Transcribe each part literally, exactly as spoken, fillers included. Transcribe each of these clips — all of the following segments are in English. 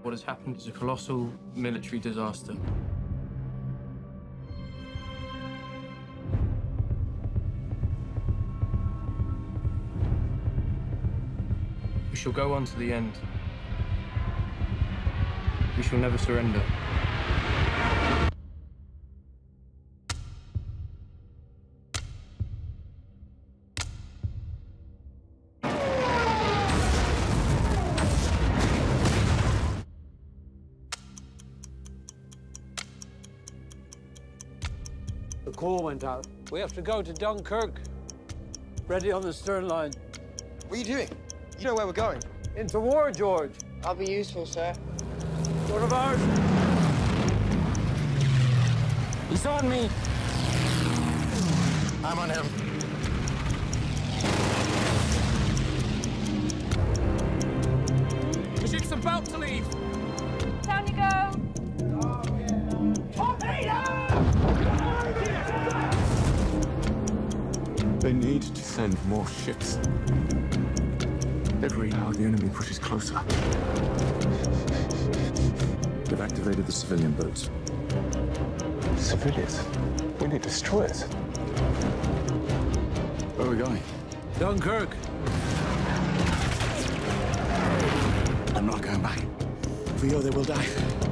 What has happened is a colossal military disaster. We shall go on to the end. We shall never surrender. The call went out. We have to go to Dunkirk. Ready on the stern line. What are you doing? You know where we're going. Into war, George. I'll be useful, sir. One of ours. He's on me. I'm on him. The ship's about to leave. Down you go. They need to send more ships. Every hour the enemy pushes closer. They've activated the civilian boats. Civilians? We need destroyers. Where are we going? Dunkirk. I'm not going back. For you, they will die.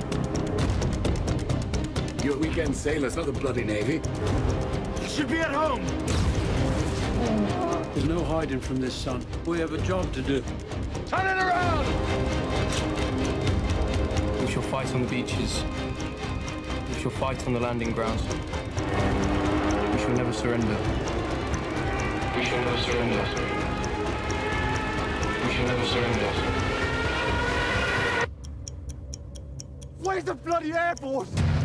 You're weekend sailors, not the bloody Navy. You should be at home. There's no hiding from this, son. We have a job to do. Turn it around! We shall fight on the beaches. We shall fight on the landing grounds. We shall never surrender. We shall never surrender. We shall never surrender. Where's the bloody Air Force?